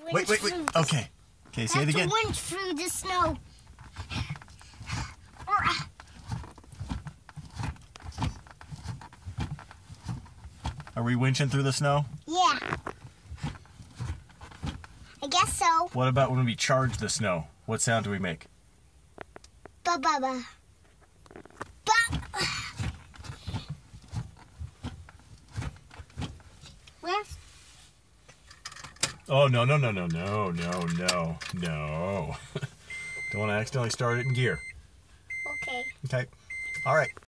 Wait. Okay. Okay, say it again. Have to winch through the snow. Are we winching through the snow? Yeah. I guess so. What about when we charge the snow? What sound do we make? Ba-ba-ba. Where's... Oh, no. Don't want to accidentally start it in gear. Okay. Okay. All right.